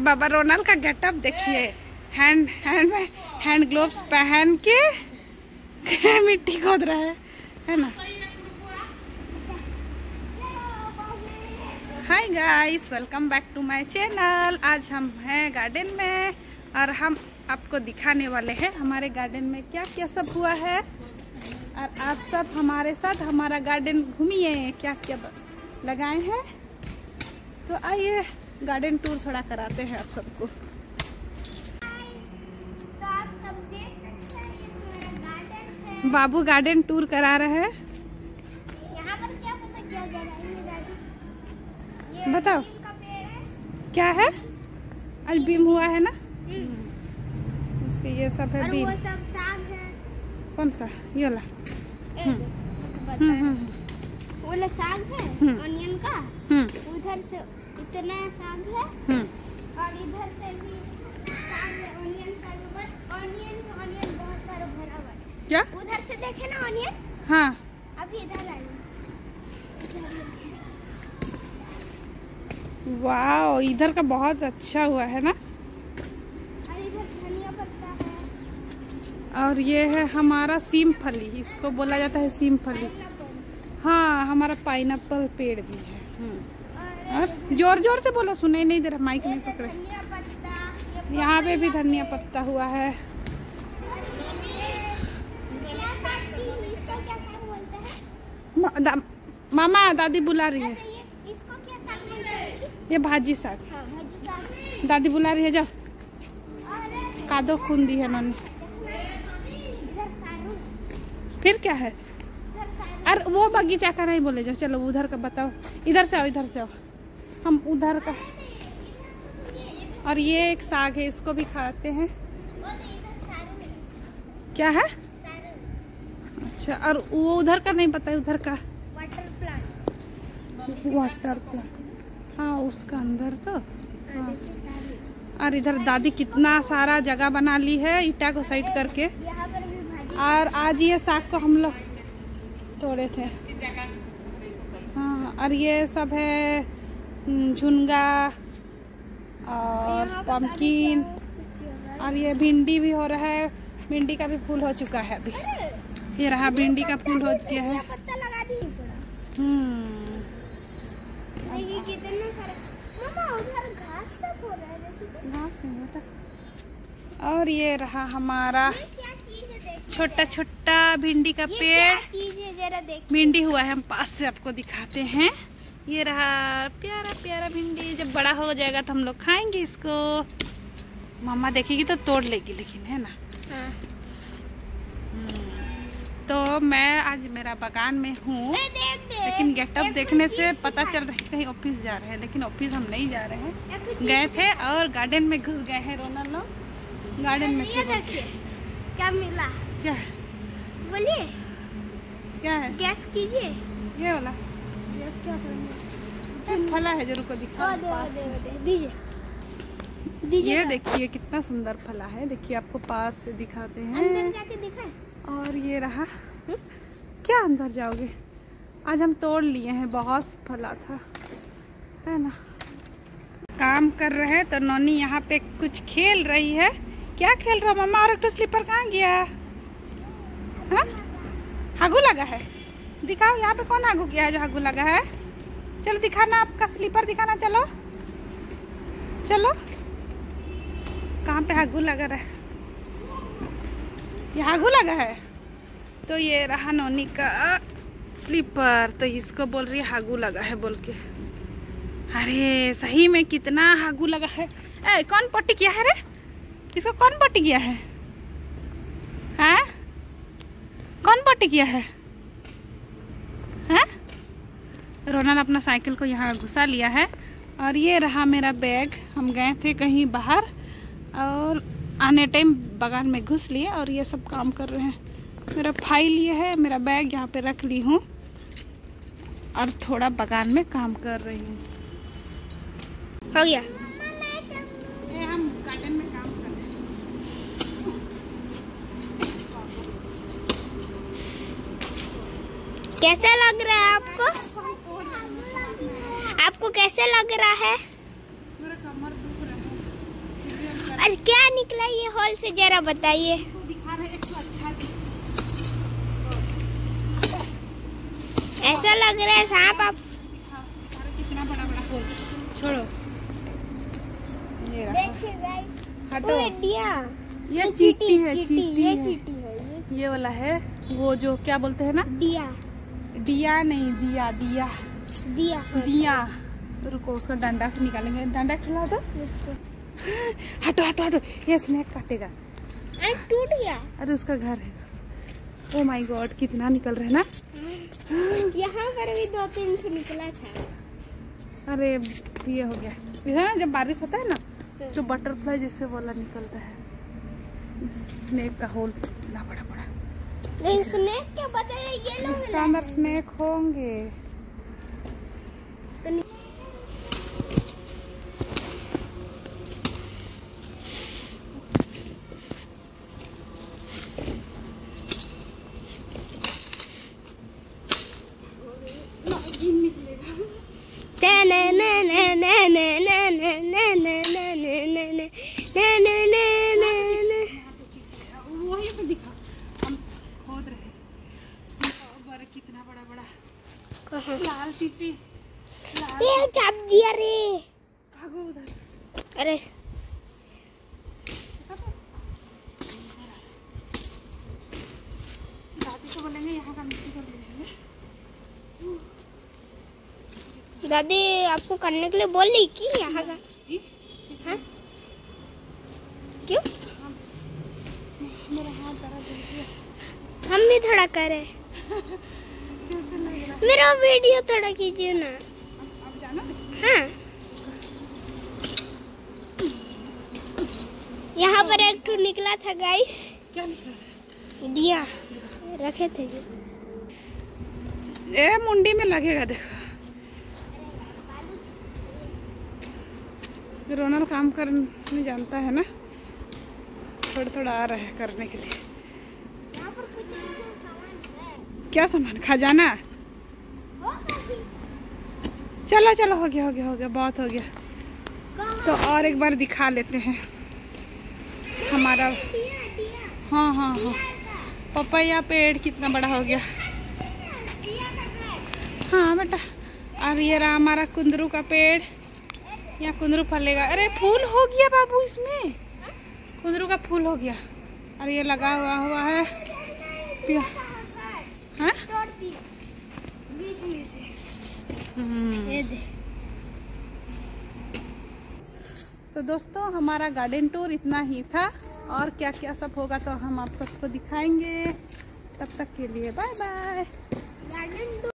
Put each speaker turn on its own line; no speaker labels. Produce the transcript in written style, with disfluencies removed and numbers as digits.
बाबा Ronald का getup देखिए, hand gloves पहन के मिट्टी खोद रहा है ना। Hi guys, welcome back to my channel. आज हम हैं गार्डन में और हम आपको दिखाने वाले हैं हमारे गार्डन में क्या क्या सब हुआ है। और आप सब हमारे साथ हमारा गार्डन घूमिए, क्या क्या लगाए हैं। तो आइए गार्डन टूर थोड़ा कराते हैं आप सबको। बाबू गार्डन टूर करा रहे हैं।
यहाँ पर क्या पता क्या जगह है?
बताओ क्या है? आज बीम हुआ है ना, इसके ये सब है बीम।
वो सब साग है।
कौन सा? ये वाला
वो साग है ऑनियन का। उधर से इतना साग है और इधर से भी साग है, ऑनियन साग। बस ऑनियन बहुत सारा भरा हुआ है।
क्या?
उधर से देखे ना ऑनियन।
हाँ,
अभी इधर आए।
वाह, इधर का बहुत अच्छा हुआ है ना।
और इधर धनिया पत्ता है।
और ये है हमारा सीम फली, इसको बोला जाता है सीम फली। हाँ, हमारा पाइनएप्पल पेड़ भी है। और जोर जोर से बोलो, सुनाई नहीं दे रहा, माइक नहीं पकड़े।
धनिया पत्ता,
यहाँ पे भी धनिया पत्ता हुआ है। मामा दादी बुला रही है।
इसको क्या साग बोलते हैं?
ये भाजी साग।
हाँ, भाजी साग।
दादी बुला रही है, जाओ।
और
कादो खून दी है उन्होंने।
इधर सारू।
फिर क्या है?
इधर सारू।
अरे वो बगीचा का नहीं बोले, जो चलो उधर का बताओ। इधर से आओ, इधर से आओ, हम उधर का। और ये एक साग है, इसको भी खाते हैं।
वो तो इधर सारू है।
क्या है?
सारू।
अच्छा, और वो उधर का नहीं पता है, उधर का
वाटर प्लांट।
Water plant. हाँ, उसका अंदर तो। हाँ।
देखिए सारू।
और इधर दादी कितना सारा जगह बना ली है ईटा को साइड करके।
यहाँ पर भी भाजी।
और आज ये साग को हम लोग तोड़े थे। हाँ, और ये सब है झुनगा और पम्पकिन। और ये भिंडी भी हो रहा है, भिंडी का भी फूल हो चुका है अभी। ये रहा भिंडी का फूल हो गया है।
पत्ता लगा दी पूरा। देखिए कितना सारा। मामा उधर घास सब हो रहा है, देखिए।
घास नहीं होता। और ये रहा हमारा
क्या चीज है? देखिए
छोटा छोटा भिंडी का
ये
पेड़।
क्या चीज है, जरा देख।
भिंडी हुआ है, हम पास से आपको दिखाते हैं। ये रहा प्यारा प्यारा भिंडी। जब बड़ा हो जाएगा तो हम लोग खाएंगे इसको। मम्मा देखेगी तो तोड़ लेगी, लेकिन है ना।
हाँ।
तो मैं आज मेरा बागान में हूँ, लेकिन गेटअप देखने से पता चल रहा है कहीं ऑफिस जा रहे हैं, लेकिन ऑफिस हम नहीं जा रहे हैं। गए थे और गार्डन में घुस गए हैं। रोनाल्ड लोग गार्डन में
ये देखिए क्या मिला।
क्या है?
बोलिए।
क्या है?
गैस कीजिए।
ये वाला गैस क्या करेंगे? फला है, जरूर को दिखा।
दीजिए।
ये देखिए कितना सुंदर फला है। देखिए आपको पास से दिखाते हैं।
अंदर जाके दिखाएं।
और ये रहा। क्या अंदर जाओगे? आज हम तोड़ लिए हैं, बहुत फला था, है ना। काम कर रहे हैं तो नोनी यहाँ पे कुछ खेल रही है। क्या खेल रहा मम्मा? और एक तो स्लीपर कहाँ गया? हाँ, हागू लगा है। दिखाओ यहाँ पे कौन हागू किया है जो हागू लगा है। चलो दिखाना, आपका स्लीपर दिखाना। चलो चलो, कहाँ पे हागू लगा रहा है? ये हागू लगा है। तो ये रहा नोनी का स्लीपर। तो इसको बोल रही है हागू लगा है बोल के। अरे सही में कितना हागू लगा है। ए, कौन पट्टी किया है रे? इसको कौन पट्टी किया है? हाँ, कौन पट्टी किया है? हाँ? रोनाल्ड अपना साइकिल को यहाँ घुसा लिया है। और ये रहा मेरा बैग। हम गए थे कहीं बाहर और आने टाइम बागान में घुस लिए और ये सब काम कर रहे हैं। मेरा फाइल ये है, मेरा बैग यहाँ पे रख ली हूँ और थोड़ा बागान में काम कर रही हूँ।
हो गया।
हम गार्डन में काम कर रहे हैं।
कैसा लग रहा है आपको? आपको कैसे लग रहा है?
मेरा कमर दुख रहा है।
आज क्या निकला ये हॉल से, जरा बताइए।
दिखा रहे एक तो अच्छा चीज।
ऐसा लग रहा है सांप। आप
कितना बड़ा बड़ा होल। छोड़ो, ये रहा।
देखिए गाइस,
हटो।
ये
चींटी है,
ये चींटी है।
ये वाला है वो जो क्या बोलते हैं ना, दिया नहीं, दिया। तो रुको, उसका डंडा से निकालेंगे। डंडा खुला था। हटो हटो हटो, ये स्नेक काटेगा।
टूट गया।
अरे उसका घर है। ओ माय गॉड, कितना निकल रहा है ना।
यहाँ पर भी 2-3 ठो निकला था।
अरे ये हो गया। इधर ना जब बारिश होता है ना, तो बटरफ्लाई जैसे वाला निकलता है। स्नेक का होल इतना बड़ा बड़ा।
नहीं, स्नेक के बदले ये लोग
इसके अंदर स्नेक होंगे। वही तो दिखा, हम खोद रहे। कितना बड़ा बड़ा लाल चींटी।
ये चाप दिया रे।
भागो उधर।
अरे
दादी को बोलेंगे यहाँ का मिट्टी को ले जाएंगे।
दादी आपको करने के लिए बोल रही कि यहाँ का। हाँ? क्यों?
मेरा हाथ दर्द हो गया।
हम भी थोड़ा करें।
कैसे लग रहा है?
मेरा वीडियो थोड़ा कीजिए ना।
अब जाना।
हाँ, यहाँ पर एक ठो निकला था गाइस।
क्या निकला था?
दिया रखे थे।
ए मुंडी में लगेगा, देखो। रोनल काम करने जानता है ना, थोड़ा थोड़ा आ रहा है करने के लिए।
यहाँ पर कुछ सामान है।
क्या सामान? खजाना। चलो चलो, हो गया, बहुत हो गया। तो और एक बार दिखा लेते हैं हमारा। हाँ, पपैया पेड़ कितना बड़ा हो गया। हाँ बेटा, और ये रहा हमारा कुंदरू का पेड़। यहाँ कुंदरू फलेगा। अरे फूल हो गया बाबू, इसमें कुंदरू का फूल हो गया। और ये लगा हुआ है। हाँ?
बीच में से।
तो दोस्तों, हमारा गार्डन टूर इतना ही था। और क्या क्या सब होगा तो हम आप सबको दिखाएंगे। तब तक के लिए बाय बाय।